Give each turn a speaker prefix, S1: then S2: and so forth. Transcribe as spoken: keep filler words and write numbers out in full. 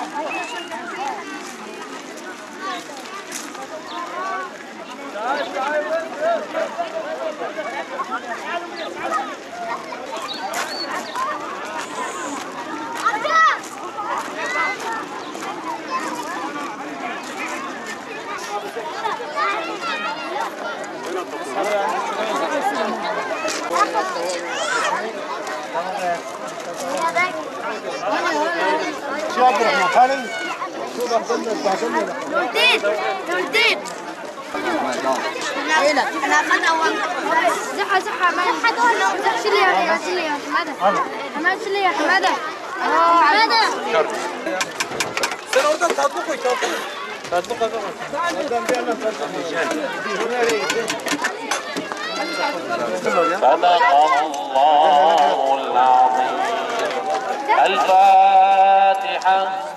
S1: شو عبد الرحمن خالد شو بحضر
S2: نوردين نوردين انا اخذنا اول زحه زحه ما زح شيل يا شيل يا حماده حماده شيل يا حماده حماده
S1: سنه وردت تطبقوا يتوقف تطبقوا
S3: صدق الله العظيم. الفاتحة.